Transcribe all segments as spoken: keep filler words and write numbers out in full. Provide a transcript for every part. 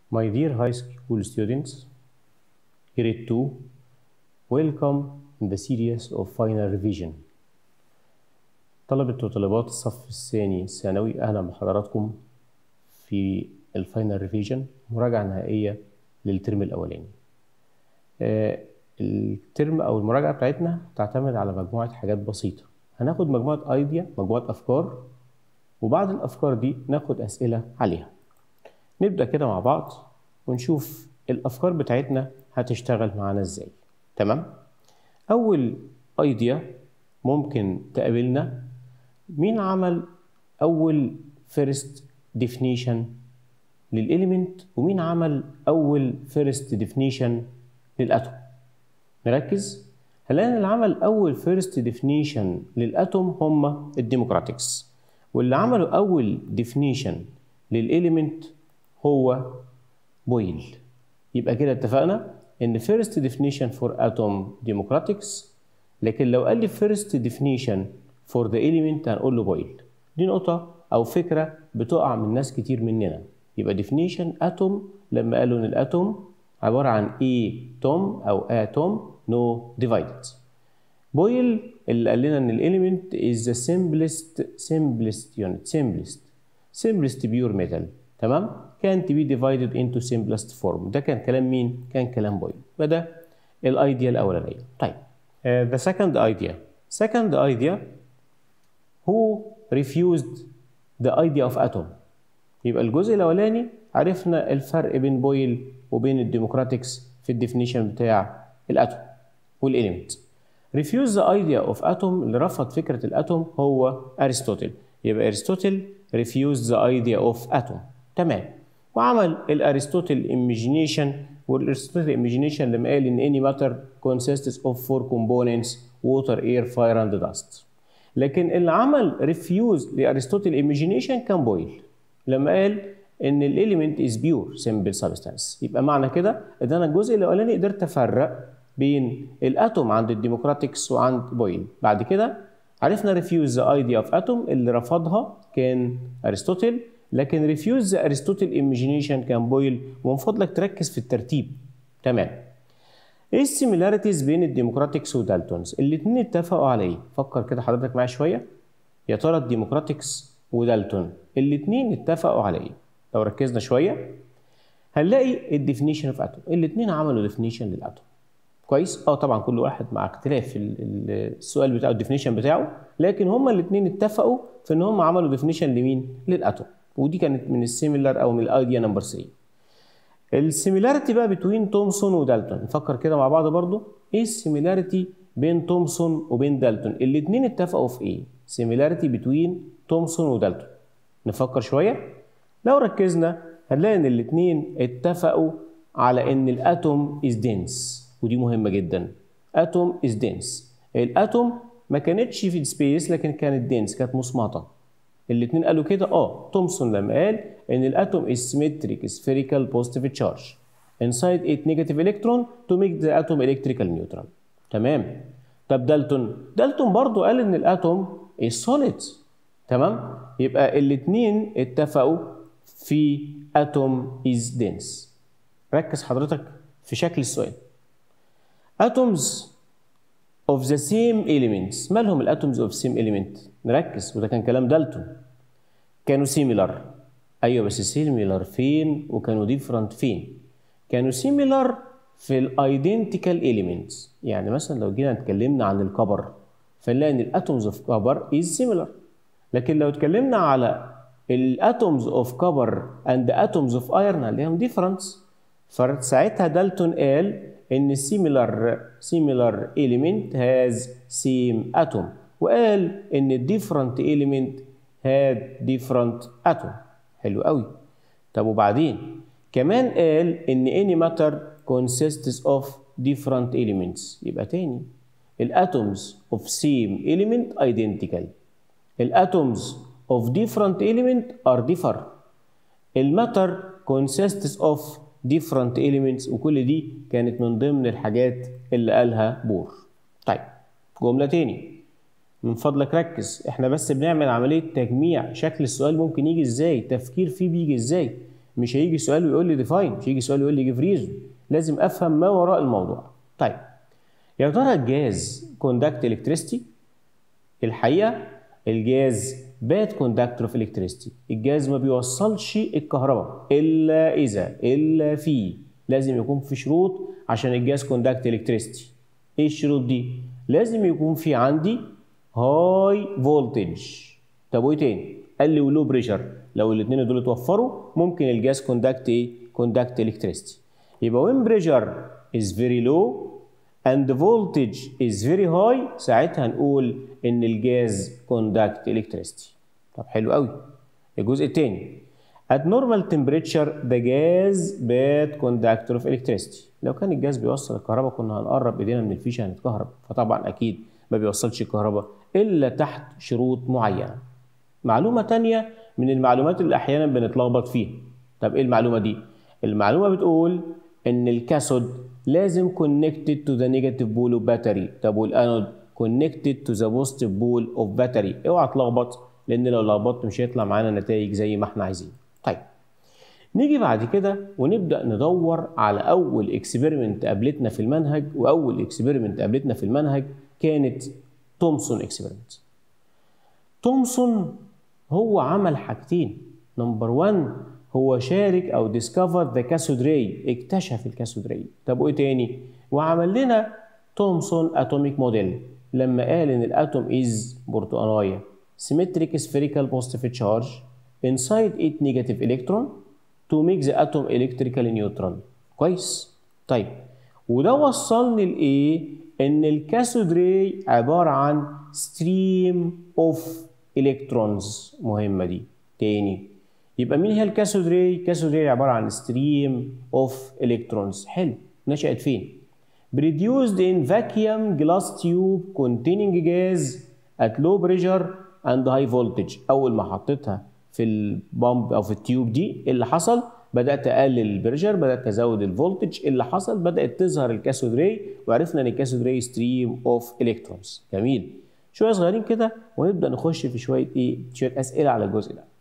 My dear high school students, grade two, welcome in the series of final revision. طلبة وطالبات الصف الثاني الثانوي، أهلا بحضراتكم في الفاينل ريفيجن، مراجعة نهائية للترم الأولاني. آه الترم أو المراجعة بتاعتنا تعتمد على مجموعة حاجات بسيطة. هناخد مجموعة ايديا، مجموعة أفكار، وبعد الأفكار دي ناخد أسئلة عليها. نبدأ كده مع بعض ونشوف الأفكار بتاعتنا هتشتغل معانا إزاي. تمام؟ أول ايديا ممكن تقابلنا، مين عمل أول first definition للإليمنت ومين عمل أول first definition للأتوم؟ نركز، هنلاقي اللي عمل أول first definition للأتوم هم الديموكراتكس، واللي عملوا أول definition للإليمنت هو بويل. يبقى كده اتفقنا إن first definition for atom democratics، لكن لو قال لي first definition for the element هنقول له بويل. دي نقطة أو فكرة بتقع من ناس كتير مننا. يبقى definition atom لما قالوا إن الأتوم عبارة عن atom أو atom no divided. بويل اللي قال لنا إن الإليمنت is the simplest simplest unit simplest simplest pure metal. تمام؟ can't be divided into simplest form. ده كان كلام مين؟ كان كلام بويل. فده الايديا الأولانية. طيب uh, the second idea second idea who refused the idea of atom. يبقى الجزء الأولاني عرفنا الفرق بين بويل وبين الديموكراتكس في الديفينيشن بتاع الأتوم والإليمنت. refuse the idea of atom، اللي رفض فكرة الأتوم هو أرسطوطل. يبقى أرسطوطل refuse the idea of atom. تمام. وعمل الأرسطوطل imagination، والأرسطوطل imagination لما قال إن any matter consists of four components water air fire and dust. لكن اللي عمل refuse لأرسطوطل imagination كان بويل لما قال إن الإليمنت is pure simple substance. يبقى معنى كده إن أنا الجزء الأولاني قدرت أفرق بين الأتوم عند الديموكراتكس وعند بويل. بعد كده عرفنا refuse the idea of atom، اللي رفضها كان أرسطوطل، لكن refuse the أرسطوطل imagination كان بويل. ومن فضلك تركز في الترتيب. تمام. ايه السيميلاريتيز بين الديموكراتكس ودالتونز؟ الاثنين اتفقوا على ايه؟ فكر كده حضرتك معايا شويه. يا ترى الديموكراتكس ودالتون الاثنين اتفقوا على ايه؟ لو ركزنا شويه هنلاقي الديفينيشن اوف اتوم، الاثنين عملوا ديفينيشن للاتوم. كويس؟ اه طبعا كل واحد مع اختلاف السؤال بتاعه الديفينيشن بتاعه، لكن هما الاثنين اتفقوا في ان هم عملوا ديفينيشن لمين؟ للاتوم. ودي كانت من السيميلار او من الايديا نمبر ثلاثة. السيميلاريتي بقى بين تومسون ودالتون، نفكر كده مع بعض برضو. ايه السيميلاريتي بين تومسون وبين دالتون؟ الاثنين اتفقوا في ايه؟ سيميلاريتي بين تومسون ودالتون. نفكر شويه. لو ركزنا هنلاقي ان الاثنين اتفقوا على ان الاتوم از دينس، ودي مهمه جدا. اتوم از دينس. الاتوم ما كانتش في سبيس لكن كانت دينس، كانت مصمطه. الاثنين قالوا كده. اه تومسون لما قال ان الاتوم is symmetric spherical positive charge inside eight negative electron to make the atom electrical neutral. تمام. طب دالتون دالتون برضو قال ان الاتوم is solid. تمام. يبقى الاثنين اتفقوا في atom is dense. ركز حضرتك في شكل السؤال. atoms of the same elements، مالهم الاتومز of same element؟ نركز، وده كان كلام دالتون. كانوا سيميلر. ايوه بس سيميلر فين وكانوا ديفرنت فين؟ كانوا سيميلر في الايدنتيكال اليمنتس. يعني مثلا لو جينا اتكلمنا عن الكبر فنلاقي ان الاتومز اوف كبر از سيميلر، لكن لو اتكلمنا على الاتومز اوف كبر اند اتومز اوف ايرون هنلاقيهم ديفرنس. فساعتها دالتون قال ان سيميلر سيميلر element has same atom، وقال ان الديفرنت element had different atom. حلو قوي. طب وبعدين كمان قال ان any matter consists of different elements. يبقى تاني الاتومز of same element identical، الاتومز of different element are differ، الماتر consists of different elements. وكل دي كانت من ضمن الحاجات اللي قالها بور. طيب جملة تاني من فضلك ركز، احنا بس بنعمل عملية تجميع شكل السؤال ممكن يجي ازاي، تفكير فيه بيجي ازاي. مش هيجي سؤال ويقول لي ديفاين، مش هيجي سؤال ويقول لي جيف ريزون، لازم افهم ما وراء الموضوع. طيب يا ترى الجاز كوندكت الكتريستي؟ الحقيقه الجاز باد كوندكتور اوف الكتريستي، الجاز ما بيوصلش الكهرباء الا اذا الا في لازم يكون في شروط عشان الجاز كوندكت الكتريستي. ايه الشروط دي؟ لازم يكون في عندي هاي فولتج. طب وايه تاني؟ قال لي ولو بريشر، لو الاثنين دول اتوفروا ممكن الجاز كوندكت ايه؟ كوندكت الكتريستي. يبقى when pressure is very low and voltage is very high ساعتها نقول ان الجاز كوندكت الكتريستي. طب حلو قوي. الجزء الثاني at normal temperature the gas bad conductor of electricity. لو كان الجاز بيوصل الكهرباء كنا هنقرب ايدينا من الفيشه هنتكهرب، فطبعا اكيد ما بيوصلش الكهرباء الا تحت شروط معينه. معلومه ثانيه من المعلومات اللي احيانا بنتلخبط فيها. طب ايه المعلومه دي؟ المعلومه بتقول ان الكاثود لازم connected to the negative pole of battery. طب والانود connected to the positive pole of battery. اوعى تلخبط، لان لو لخبطت مش هيطلع معانا نتائج زي ما احنا عايزين. طيب نيجي بعد كده ونبدا ندور على اول اكسبيرمنت قابلتنا في المنهج، واول اكسبيرمنت قابلتنا في المنهج كانت تومسون اكسبيرمنت. تومسون هو عمل حاجتين. نمبر واحد هو شارك او ديسكفر ذا كاثود راي، اكتشف الكاثود راي. طب وايه تاني؟ وعمل لنا تومسون اتوميك موديل لما قال ان الاتوم از برتقانيه symmetric spherical positive charge inside it negative electron to make the atom electrically neutral. كويس؟ طيب وده وصلني لايه؟ ان الكاثود راي عباره عن stream of electrons. مهمه دي. تاني يبقى مين هي الكاثود راي؟ الكاثود راي عباره عن stream of electrons. حلو. نشأت فين؟ produced in vacuum glass tube containing gas at low pressure and high voltage. اول ما حطيتها في البامب او في التيوب دي اللي حصل؟ بدات اقلل البريشر، بدات ازود الفولتج. اللي حصل بدات تظهر الكاثود راي، وعرفنا ان الكاثود راي ستريم اوف الكترونز. جميل. شويه صغيرين كده ونبدا نخش في شويه ايه؟ شويه اسئله على الجزء ده.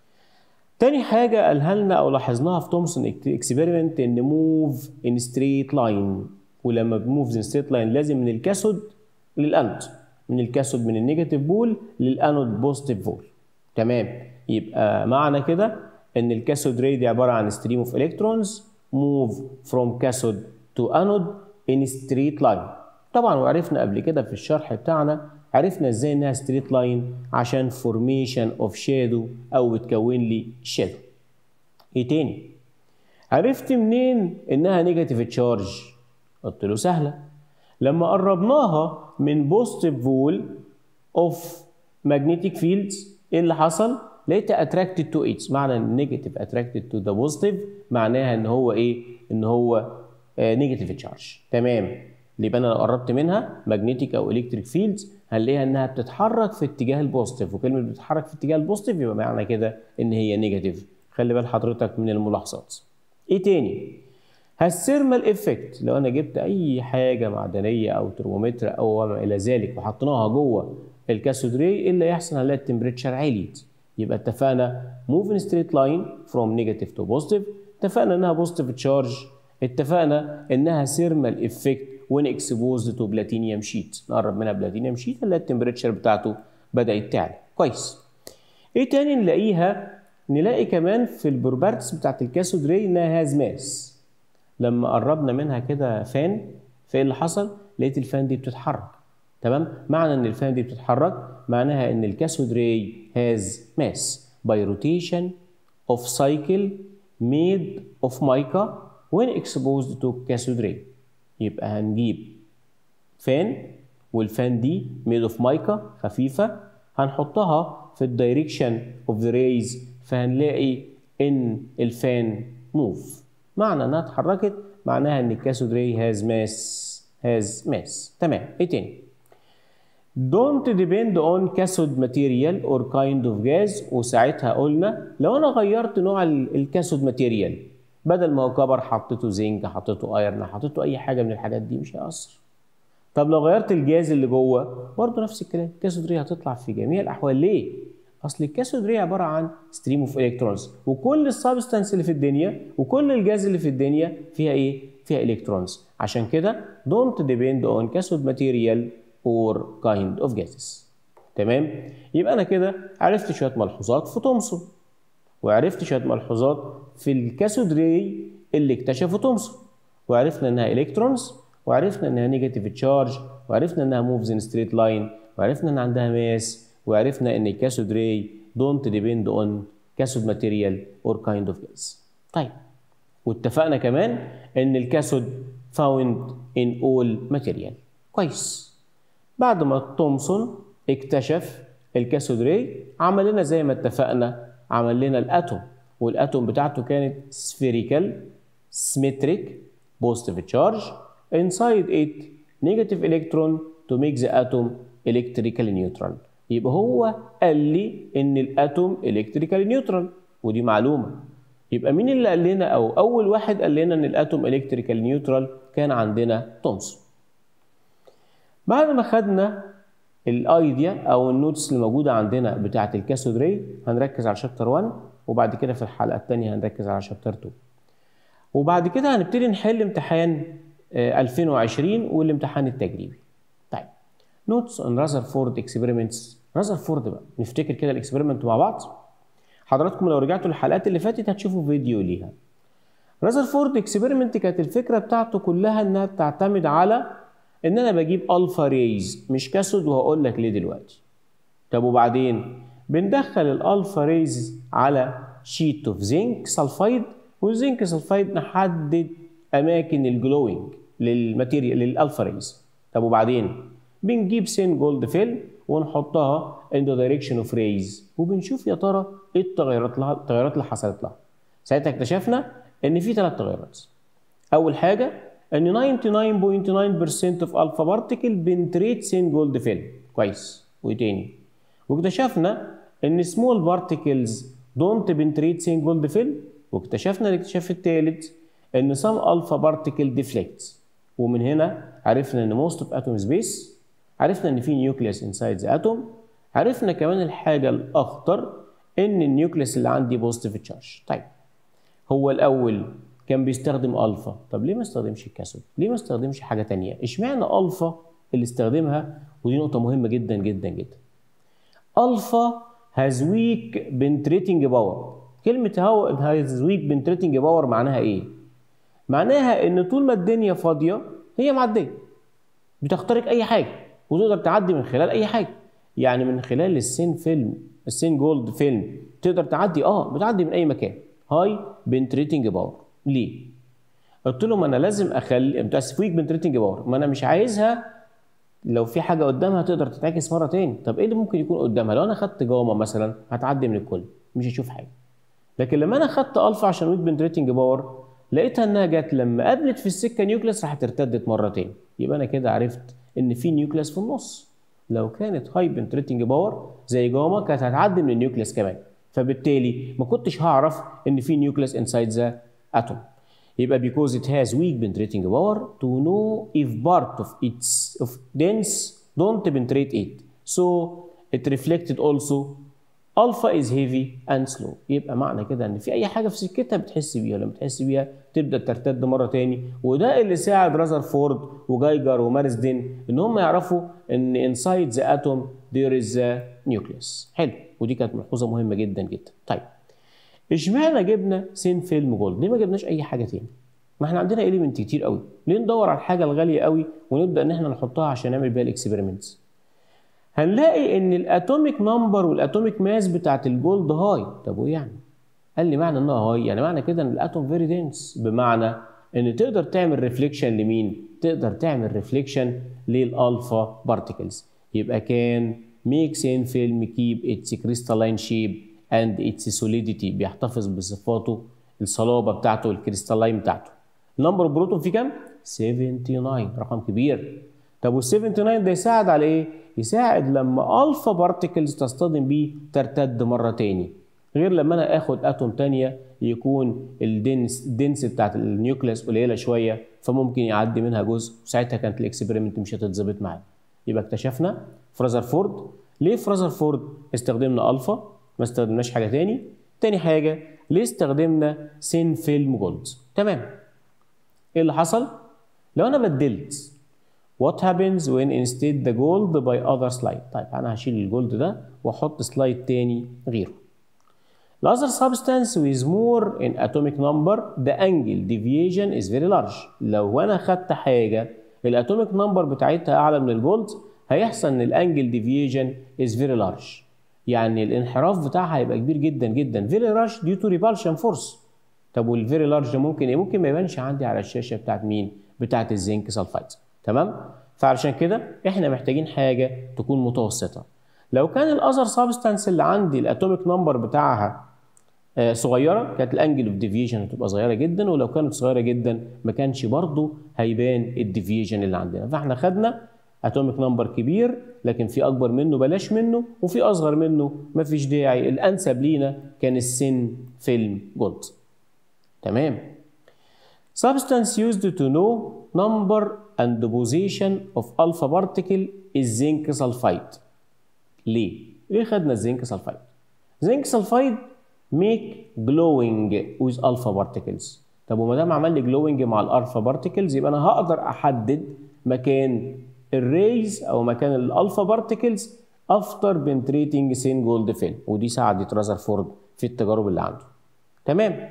تاني حاجه قالها لنا او لاحظناها في تومسون اكسبيرمنت ان موف ان ستريت لاين. ولما بموف ان ستريت لاين لازم من الكاثود للانود، من الكاثود من النيجاتيف بول للانود بوزيتيف بول. تمام. يبقى معنى كده ان الكاثود راي دي عباره عن ستريم اوف الكترونز موف فروم كاثود تو انود ان ستريت لاين. طبعا وعرفنا قبل كده في الشرح بتاعنا عرفنا ازاي انها ستريت لاين عشان فورميشن اوف شادو او بتكون لي شادو. ايه تاني؟ عرفت منين انها نيجاتيف تشارج؟ قلت له سهله. لما قربناها من بوزيتيف بول اوف ماجنتيك فيلدز ايه اللي حصل؟ لقيتها attracted to it. معنى ان نيجاتيف attracted to the positive معناها ان هو ايه؟ ان هو نيجاتيف تشارج. تمام. يبقى انا لو قربت منها ماجنتيك او الكتريك فيلدز هنلاقيها انها بتتحرك في اتجاه البوزيتيف، وكلمه بتتحرك في اتجاه البوزيتيف يبقى معنى كده ان هي نيجاتيف. خلي بال حضرتك من الملاحظات. ايه تاني؟ هالثيرمال افكت. لو انا جبت اي حاجه معدنيه او ترمومتر او ما الى ذلك وحطيناها جوه الكاثود راي ايه اللي هيحصل؟ هنلاقي التمبريتشر عليت. يبقى اتفقنا موف ان ستريت لاين فروم نيجاتيف تو بوزيتيف، اتفقنا انها بوزيتيف تشارج، اتفقنا انها ثيرمال افكت وين اكسبوزد تو بلاتينيوم شيت. نقرب منها بلاتينيوم شيت نلاقي التمبريتشر بتاعته بدات تعلى. كويس. ايه تاني نلاقيها؟ نلاقي كمان في البروبرتيز بتاعت الكاثود راي انها هاز ماس. لما قربنا منها كده فان، فايه اللي حصل؟ لقيت الفان دي بتتحرك. تمام. معنى ان الفان دي بتتحرك معناها ان الكاثود راي has mass by rotation of cycle made of mica when exposed to cathode ray. يبقى هنجيب فان والفان دي made of mica خفيفه هنحطها في الدايركشن of the rays فهنلاقي ان الفان موف. معنى انها اتحركت معناها ان الكاثود راي has mass has mass. تمام. ايه تاني؟ Don't depend on cathode material or kind of gas. وساعتها قلنا لو انا غيرت نوع الكاثود ماتيريال بدل ما هو كبر حطيته زنك حطيته ايرن حطيته اي حاجه من الحاجات دي مش هيأثر. طب لو غيرت الجاز اللي جوه برضه نفس الكلام، الكاثود راي هتطلع في جميع الاحوال. ليه؟ اصل الكاثود ري عباره عن ستريم اوف الكترونز، وكل السبستانس اللي في الدنيا وكل الجاز اللي في الدنيا فيها ايه؟ فيها الكترونز. عشان كده don't depend on cathode material or kind of gases. تمام؟ يبقى انا كده عرفت شويه ملحوظات في تومسون، وعرفت شويه ملحوظات في الكاثود ري اللي اكتشفه تومسون، وعرفنا انها الكترونز، وعرفنا انها نيجاتيف تشارج، وعرفنا انها موفز ان ستريت لاين، وعرفنا ان عندها ماس، وعرفنا ان الكاثود ري دونت ديبند اون كاثود ماتيريال اور كايند اوف جاز. طيب، واتفقنا كمان ان الكاثود فاوند ان اول ماتيريال. كويس. بعد ما تومسون اكتشف الكاثود ري عمل لنا زي ما اتفقنا، عمل لنا الاتوم، والاتوم بتاعته كانت سفيريكال سيمتريك بوزيتيف تشارج inside it negative electron to make the atom electrically neutral. يبقى هو قال لي ان الاتوم electrically neutral، ودي معلومه. يبقى مين اللي قال لنا، او اول واحد قال لنا ان الاتوم electrically neutral؟ كان عندنا تومسون. بعد ما خدنا الايديا او النوتس اللي موجوده عندنا بتاعه الكاثود ري، هنركز على شابتر واحد، وبعد كده في الحلقه الثانيه هنركز على شابتر اتنين، وبعد كده هنبتدي نحل امتحان ألفين وعشرين والامتحان التجريبي. طيب، نوتس اون رازرفورد اكسبيرمنتس. رازرفورد بقى نفتكر كده الاكسبيرمنت مع بعض. حضراتكم لو رجعتوا للحلقات اللي فاتت هتشوفوا فيديو ليها. رازرفورد اكسبيرمنت كانت الفكره بتاعته كلها انها بتعتمد على ان انا بجيب الفا ريز مش كاثود، وهقول لك ليه دلوقتي. طب وبعدين بندخل الالفا ريز على شيت اوف زنك سلفايد، والزنك سلفايد نحدد اماكن الجلوينج للماتيريال للالفا ريز. طب وبعدين بنجيب سين جولد فيل ونحطها in the direction of rays، وبنشوف يا ترى ايه التغيرات لها التغيرات اللي حصلت لها. ساعتها اكتشفنا ان في ثلاث تغيرات. اول حاجه ان تسعة وتسعين فاصلة تسعة بالمية of alpha particle penetrate same gold fill. كويس. وايه تاني؟ واكتشفنا ان small particles don't penetrate same gold fill، واكتشفنا الاكتشاف الثالث ان some alpha particle deflects. ومن هنا عرفنا ان most of atom space، عرفنا ان في nucleus inside the atom، عرفنا كمان الحاجه الاخطر ان النيوكليس اللي عندي بوزيتيف تشارج. طيب، هو الاول كان بيستخدم الفا، طب ليه ما استخدمش الكاثود؟ ليه ما استخدمش حاجه ثانيه؟ اشمعنى الفا اللي استخدمها؟ ودي نقطه مهمه جدا جدا جدا. الفا has weak penetrating power. كلمه هاو has weak penetrating power معناها ايه؟ معناها ان طول ما الدنيا فاضيه هي معديه، بتخترق اي حاجه وتقدر تعدي من خلال اي حاجه. يعني من خلال السين فيلم، السين جولد فيلم، تقدر تعدي، اه بتعدي من اي مكان. هاي بنتريتنج باور. ليه؟ قلت لهم انا لازم اخلي متاسف ويك بنتريتنج باور، ما انا مش عايزها لو في حاجه قدامها تقدر تتعكس مره تاني. طب ايه اللي ممكن يكون قدامها؟ لو انا خدت جاما مثلا هتعدي من الكل مش هشوف حاجه. لكن لما انا خدت الفا عشان ويك بنتريتنج باور، لقيتها انها جت لما قابلت في السكه نيوكليس راحت ارتدت مره تاني. يبقى انا كده عرفت ان في نيوكليس في النص. لو كانت هاي بنتريتنج باور زي جاما كانت هتعدي من النيوكليس كمان، فبالتالي ما كنتش هعرف ان في نيوكليس انسايد ذا اتوم. يبقى because it has weak penetrating power to know if part of its of dense don't penetrate it, so it reflected also alpha is heavy and slow. يبقى معنى كده ان في اي حاجه في سكتها بتحس بيها، لما بتحس بيها تبدا ترتد مره تاني. وده اللي ساعد رازرفورد وجايجر ومارسدين ان هم يعرفوا ان inside the atom there is a nucleus. حلو، ودي كانت ملحوظه مهمه جدا جدا. طيب، اشمعنى جبنا سين فيلم جولد؟ ليه ما جبناش اي حاجه تاني؟ ما احنا عندنا اليمنت كتير قوي، ليه ندور على الحاجه الغاليه قوي ونبدا ان احنا نحطها عشان نعمل بيها الاكسبيرمنتس؟ هنلاقي ان الاتوميك نمبر والاتوميك ماس بتاعت الجولد هاي. طب وايه يعني؟ قال لي معنى انها هاي يعني معنى كده ان الاتوم فيري دنس، بمعنى ان تقدر تعمل ريفليكشن لمين؟ تقدر تعمل ريفليكشن للالفا بارتيكلز. يبقى كان ميك سين فيلم كيب اتس كريستالين شيب اند اتس سوليديتي، بيحتفظ بصفاته الصلابه بتاعته الكريستالين بتاعته. نمبر بروتون فيه كام؟ تسعة وسبعين، رقم كبير. طب وال تسعة وسبعين ده يساعد على ايه؟ يساعد لما الفا بارتيكلز تصطدم بيه ترتد مره تاني، غير لما انا اخد اتوم تانيه يكون الدنس الدنس بتاعت النيوكليس قليله شويه فممكن يعدي منها جزء، وساعتها كانت الاكسبيرمنت مش هتتظبط معايا. يبقى اكتشفنا في رازرفورد ليه في رذرفورد استخدمنا الفا ما استخدمناش حاجه تاني؟ تاني حاجه ليه استخدمنا سين فيلم جولد؟ تمام. ايه اللي حصل؟ لو انا بدلت what happens when instead the gold by other slide. طيب انا هشيل الجولد ده واحط سلايد تاني غيره. The other substance with more in atomic number the angle deviation is very large. لو انا خدت حاجه الاتوميك نمبر بتاعتها اعلى من الجولد هيحصل ان الانجل ديفيجن is very large. يعني الانحراف بتاعها هيبقى كبير جدا جدا. very large due to repulsion force. طب والفيري لارج ده ممكن ايه؟ ممكن ما يبانش عندي على الشاشه بتاعت مين؟ بتاعت الزنك سلفايد. تمام؟ فعلشان كده احنا محتاجين حاجه تكون متوسطه. لو كان الاذر سبستانس اللي عندي الاتوميك نمبر بتاعها آه صغيره كانت الانجل اوف ديفيجن هتبقى صغيره جدا، ولو كانت صغيره جدا ما كانش برضه هيبان الديفيجن اللي عندنا. فاحنا خدنا اتوميك نمبر كبير لكن في اكبر منه بلاش منه، وفي اصغر منه مفيش داعي. الانسب لينا كان السن فيلم جولد. تمام. Substance used to know number and position of alpha particle is zinc sulfide. ليه؟ ليه خدنا الزنك سلفايد؟ zinc sulfide make glowing with alpha particles. طب وما دام عمل لي glowing مع الالفا بارتيكلز يبقى انا هقدر احدد مكان الريز او مكان الالفا بارتيكلز after penetrating thin gold film، ودي ساعدت رذرفورد في التجارب اللي عنده. تمام.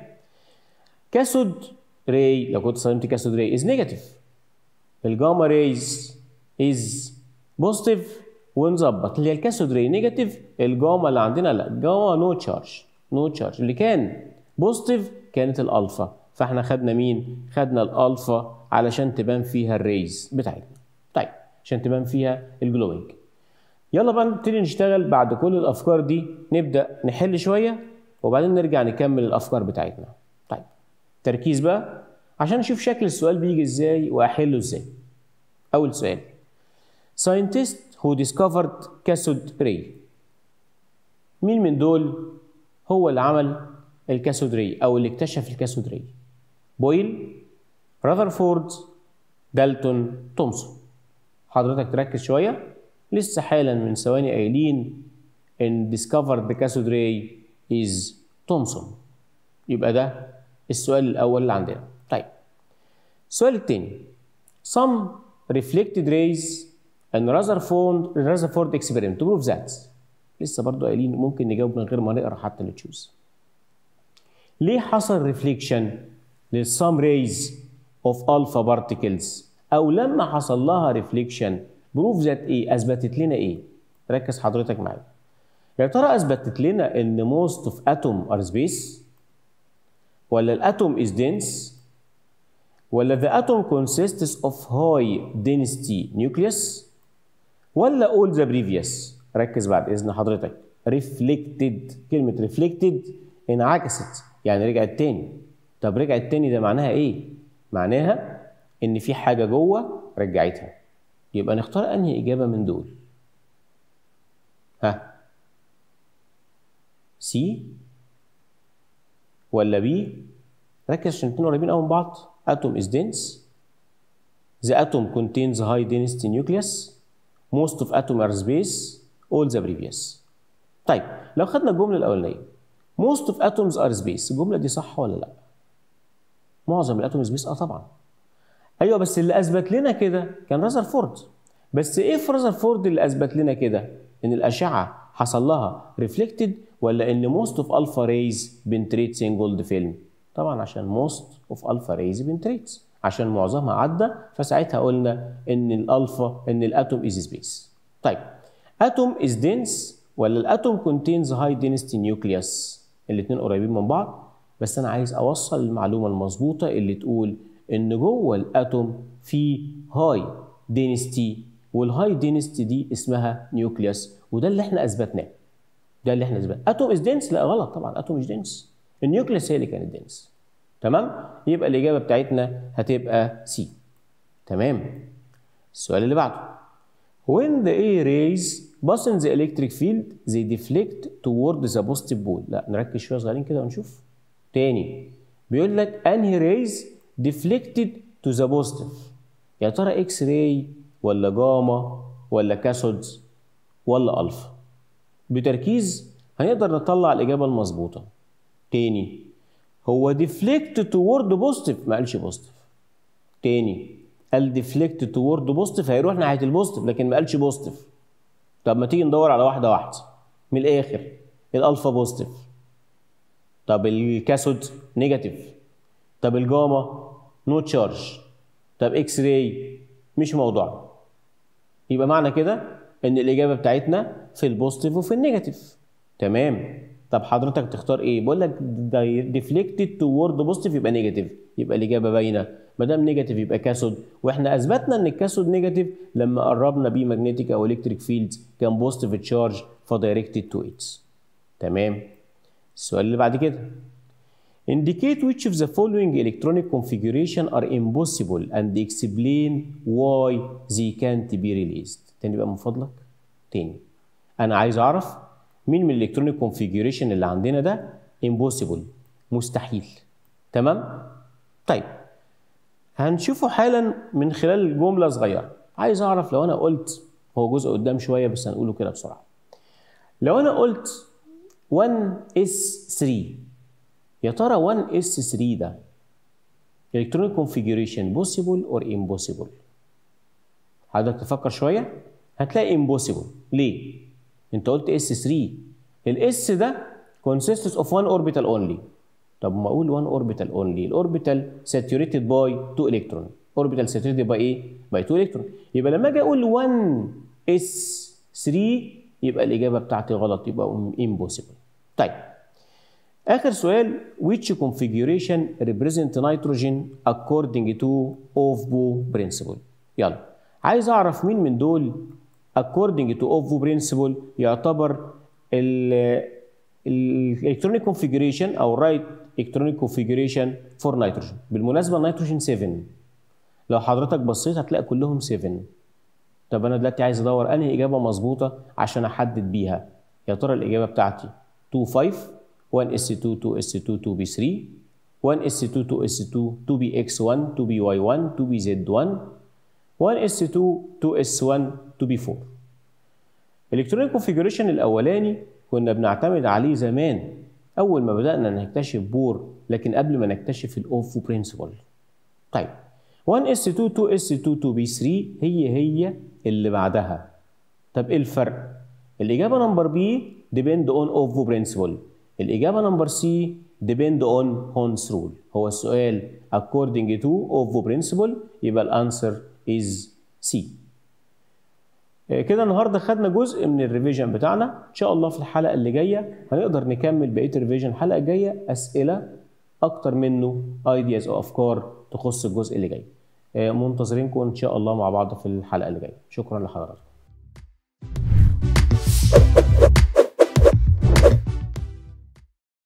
كاثود راي لو كنت استخدمت كاثود راي از نيجاتيف. الجاما ريز از بوزيتيف ونظبط اللي هي الكاثود راي نيجاتيف، الجاما اللي عندنا لا، الجاما نو تشارج نو تشارج. اللي كان بوزيتيف كانت الالفا، فاحنا خدنا مين؟ خدنا الالفا علشان تبان فيها الريز بتاعتنا. طيب عشان تبان فيها الجلوينج. يلا بقى نبتدي نشتغل بعد كل الافكار دي، نبدا نحل شويه وبعدين نرجع نكمل الافكار بتاعتنا. طيب تركيز بقى عشان نشوف شكل السؤال بيجي ازاي واحله ازاي. اول سؤال scientist who discovered cathode ray. مين من دول هو اللي عمل الكاثود راي او اللي اكتشف الكاثود راي؟ بويل، راذرفورد، دالتون، تومسون. حضرتك تركز شويه، لسه حالا من ثواني قايلين ان discovered the cathode ray is تومسون. يبقى ده السؤال الأول اللي عندنا. طيب السؤال الثاني some reflected rays and Rutherford Rutherford experiment to prove that. لسه برضو قايلين ممكن نجاوب من غير ما نقرا حتى اللي تشوز. ليه حصل ريفليكشن للسام ريز اوف الفا بارتيكلز؟ او لما حصل لها ريفليكشن بروف ذات ايه؟ اثبتت لنا ايه؟ ركز حضرتك معايا. يا ترى اثبتت لنا ان موست اوف اتوم ار سبيس، ولا الاتوم is dense، ولا the atom consists of high density nucleus، ولا all the previous؟ ركز بعد اذن حضرتك. reflected، كلمة reflected انعكست يعني رجعت تاني. طب رجعت تاني ده معناها ايه؟ معناها ان في حاجة جوه رجعتها. يبقى نختار انهي اجابة من دول؟ ها؟ سي ولا بي؟ ركز عشان الاثنين قريبين قوي من بعض. atom is dense، the atom contains high density nucleus، most of atom are space، all the previous. طيب لو خدنا الجملة الأولانية most of atoms are space، الجملة دي صح ولا لا؟ معظم الاتوم سبيس اه طبعا. ايوه بس اللي اثبت لنا كده كان رذرفورد. بس ايه في رذرفورد اللي اثبت لنا كده؟ ان الاشعه حصل لها ريفلكتد، ولا ان موست اوف الفا ريز بنتريتس ان جولد فيلم؟ طبعا عشان موست اوف الفا ريز بنتريتس، عشان معظمها عدى، فساعتها قلنا ان الالفا ان الاتوم از سبيس. طيب اتوم از دنس ولا الاتوم كونتينز هاي دينستي نيوكليوس؟ الاثنين قريبين من بعض، بس انا عايز اوصل المعلومه المظبوطه اللي تقول ان جوه الاتوم في هاي دينستي، والهاي دينستي دي اسمها نيوكليوس، وده اللي احنا اثبتناه. ده اللي احنا اثبتناه. اتوم از دنس؟ لا غلط طبعا، اتوم مش دنس، النيوكليوس هي اللي كانت دنس. تمام؟ يبقى الاجابه بتاعتنا هتبقى سي. تمام؟ السؤال اللي بعده when the A rays pass in the electric field they deflect toward the positive pole. لا نركز شويه صغيرين كده ونشوف. تاني بيقول لك انهي ريز deflected to the positive؟ يا ترى اكس راي ولا جاما ولا كاثودز ولا الفا؟ بتركيز هنقدر نطلع الإجابة المظبوطة. تاني، هو deflect toward positive، ما قالش positive. تاني، قال deflect toward positive، هيروح ناحية البوزيتيف لكن ما قالش positive. طب ما تيجي ندور على واحدة واحدة من الآخر. الألفا بوزيتيف، طب الكاثود نيجاتيف، طب الجاما نو تشارج، طب اكس راي مش موضوع. يبقى معنى كده ان الاجابه بتاعتنا في البوزيتيف وفي النيجاتيف. تمام. طب حضرتك تختار ايه؟ بقول لك ديفليكتد توورد بوزيتيف يبقى نيجاتيف، يبقى الاجابه باينه. ما دام نيجاتيف يبقى كاثود، واحنا اثبتنا ان الكاثود نيجاتيف لما قربنا بيه ماجنتيك او الكتريك فيلدز كان بوزيتيف تشارج فدايركتد تو اتس. تمام. السؤال اللي بعد كده indicate which of the following electronic configuration are impossible and explain why they can't be released. تاني بقى من فضلك. تاني، انا عايز اعرف مين من الالكترونيك كونفيجريشن اللي عندنا ده impossible، مستحيل. تمام. طيب هنشوفه حالا من خلال جمله صغيره. عايز اعرف لو انا قلت، هو جزء قدام شويه بس هنقوله كده بسرعه. لو انا قلت واحد اس ثلاثة، يا ترى واحد اس ثلاثة ده electronic configuration possible or impossible؟ حضرتك تفكر شويه هتلاقي impossible. ليه؟ انت قلت اس ثلاثة، الاس ده consists of one orbital only. طب ما اقول one orbital only، الاوربيتال saturated by two electron. orbital saturated by ايه؟ by two electron. يبقى لما اجي اقول واحد اس ثلاثة يبقى الاجابه بتاعتي غلط، يبقى impossible. طيب آخر سؤال which configuration represent nitrogen according to Aufbau principle؟ يلا عايز أعرف مين من دول according to Aufbau principle يعتبر ال electronic configuration أو right electronic configuration for nitrogen. بالمناسبة النيتروجين سبعة، لو حضرتك بصيت هتلاقي كلهم سبعة. طب أنا دلوقتي عايز أدور أنهي إجابة مظبوطة عشان أحدد بيها. يا ترى الإجابة بتاعتي اتنين خمسة، واحد اس اتنين، اتنين اس اتنين، اتنين بي ثلاثة، واحد اس اتنين، اتنين اس اتنين، اتنين بي اكس واحد، اتنين بي واي واحد، اتنين بي زد واحد، واحد اس اتنين، اتنين اس واحد، اتنين بي أربعة. الالكترونيك كونفيجريشن الاولاني كنا بنعتمد عليه زمان اول ما بدانا نكتشف بور، لكن قبل ما نكتشف الاوفو برنسبل. طيب واحد اس اتنين، اتنين اس اتنين، اتنين بي ثلاثة هي هي اللي بعدها. طب ايه الفرق؟ الاجابه نمبر بي depend on اوفو برنسبل، الإجابة نمبر سي depend on Hond's rule. هو السؤال according to Aufbau principle، يبقى الأنسر is C. كده النهارده خدنا جزء من الريفيجن بتاعنا. إن شاء الله في الحلقة اللي جاية هنقدر نكمل بقية الريفيجن. الحلقة الجاية أسئلة أكتر منه ideas أو أفكار تخص الجزء اللي جاي. منتظرينكم إن شاء الله مع بعض في الحلقة اللي جاية. شكرا لحضراتكم.